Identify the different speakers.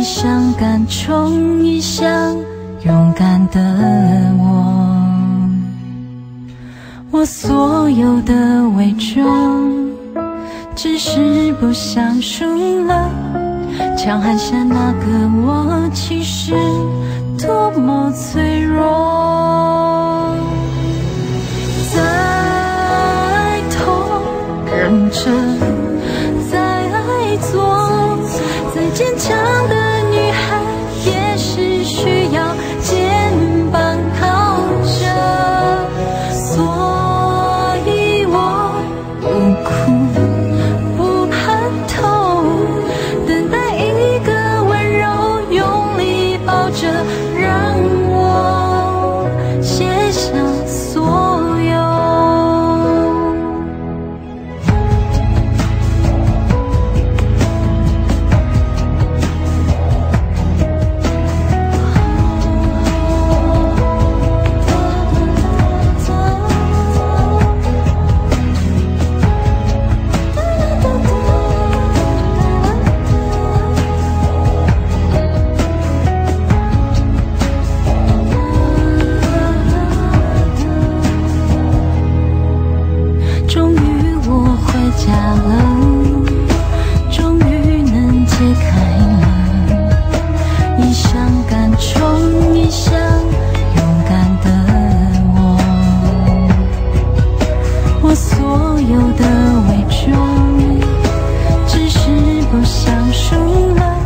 Speaker 1: 一想敢冲一想勇敢的我所有的伪装只是不想输了，强悍下那个我其实多么脆弱，再痛忍着，再爱做，再坚强的女孩也是需要肩膀靠着，所以我不哭不怕痛，等待一个温柔用力抱着，让我卸下所有。终于我回家了，终于能解开了，一想敢冲一想勇敢的我所有的伪装只是不想输了，